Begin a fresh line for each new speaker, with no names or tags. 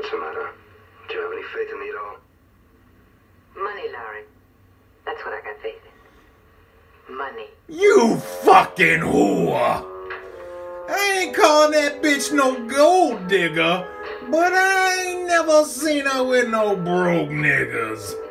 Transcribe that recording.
What's the matter? Do you have any faith in me at all?
Money, Larry. That's what I got faith in. Money.
You fucking whore! I ain't calling that bitch no gold digger, but I ain't never seen her with no broke niggas.